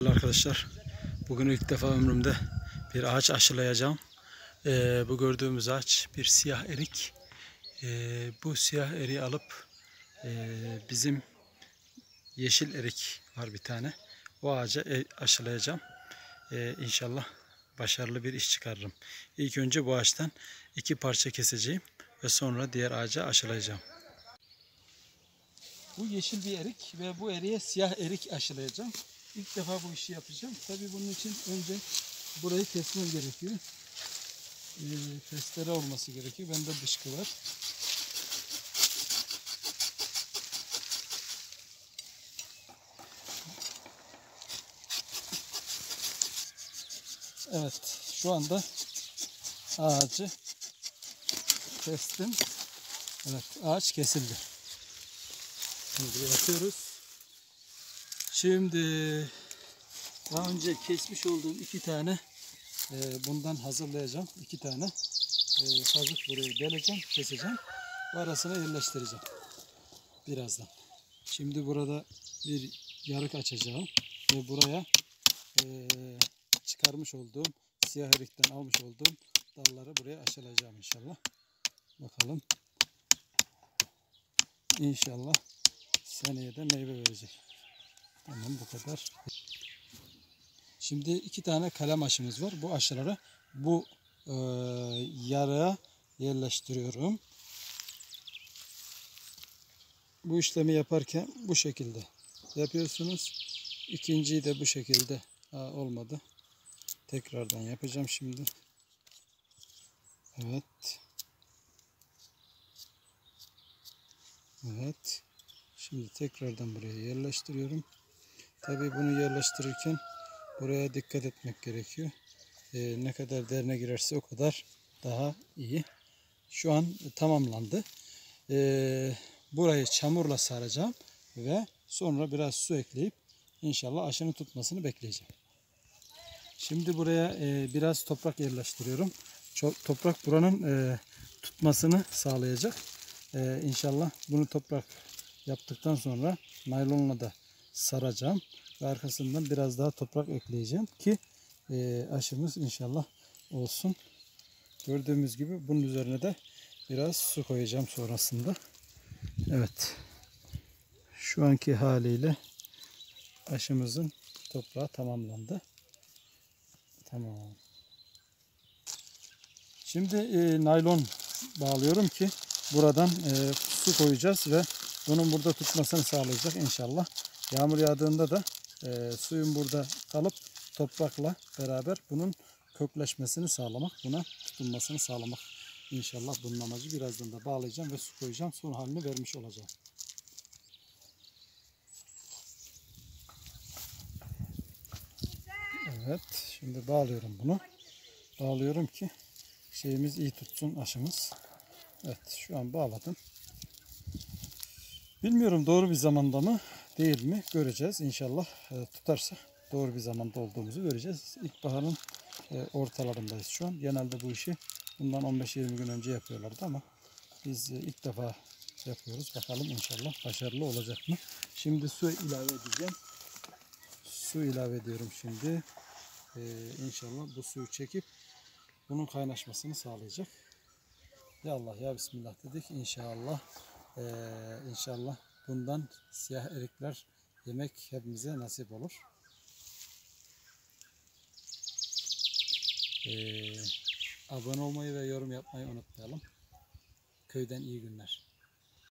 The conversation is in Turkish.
Arkadaşlar, bugün ilk defa ömrümde bir ağaç aşılayacağım. Bu gördüğümüz ağaç bir siyah erik. Bu siyah eriği alıp bizim yeşil erik var bir tane. O ağaca aşılayacağım. İnşallah başarılı bir iş çıkarırım. İlk önce bu ağaçtan 2 parça keseceğim ve sonra diğer ağaca aşılayacağım. Bu yeşil bir erik ve bu eriğe siyah erik aşılayacağım. İlk defa bu işi yapacağım. Tabii bunun için önce burayı kesmem gerekiyor. Testere olması gerekiyor. Bende dışkı var. Evet, şu anda ağacı kestim. Evet, ağaç kesildi. Şimdi yapıyoruz. Şimdi daha önce kesmiş olduğum 2 tane bundan hazırlayacağım. 2 tane kazık burayı deleceğim, keseceğim ve arasına yerleştireceğim birazdan. Şimdi burada bir yarık açacağım ve buraya çıkarmış olduğum siyah erikten almış olduğum dalları buraya aşılayacağım inşallah. Bakalım. İnşallah seneye de meyve verecek. Tamam, bu kadar. Şimdi 2 tane kalem aşımız var. Bu aşıları bu yarığa yerleştiriyorum. Bu işlemi yaparken bu şekilde yapıyorsunuz. İkinciyi de bu şekilde olmadı. Tekrardan yapacağım şimdi. Evet. Evet. Şimdi tekrardan buraya yerleştiriyorum. Tabii bunu yerleştirirken buraya dikkat etmek gerekiyor. Ne kadar derine girerse o kadar daha iyi. Şu an tamamlandı. Burayı çamurla saracağım ve sonra biraz su ekleyip inşallah aşının tutmasını bekleyeceğim. Şimdi buraya biraz toprak yerleştiriyorum. Toprak buranın tutmasını sağlayacak. İnşallah bunu toprak yaptıktan sonra naylonla da saracağım ve arkasından biraz daha toprak ekleyeceğim ki aşımız inşallah olsun. Gördüğümüz gibi bunun üzerine de biraz su koyacağım sonrasında. Evet. Şu anki haliyle aşımızın toprağı tamamlandı. Tamam. Şimdi naylon bağlıyorum ki buradan su koyacağız ve bunun burada tutmasını sağlayacak inşallah. Yağmur yağdığında da suyun burada kalıp toprakla beraber bunun kökleşmesini sağlamak, buna tutunmasını sağlamak. İnşallah bunun amacı. Birazdan da bağlayacağım ve su koyacağım. Son halini vermiş olacağım. Evet, şimdi bağlıyorum bunu. Bağlıyorum ki şeyimiz iyi tutsun, aşımız. Evet, şu an bağladım. Bilmiyorum doğru bir zamanda mı değil mi göreceğiz. İnşallah tutarsa doğru bir zamanda olduğumuzu göreceğiz. İlkbaharın ortalarındayız şu an. Genelde bu işi bundan 15-20 gün önce yapıyorlardı ama biz ilk defa yapıyoruz. Bakalım inşallah başarılı olacak mı? Şimdi su ilave edeceğim. Su ilave ediyorum şimdi. İnşallah bu suyu çekip bunun kaynaşmasını sağlayacak. Ya Allah ya Bismillah dedik. İnşallah İnşallah bundan siyah erikler yemek hepimize nasip olur. Abone olmayı ve yorum yapmayı unutmayalım. Köyden iyi günler.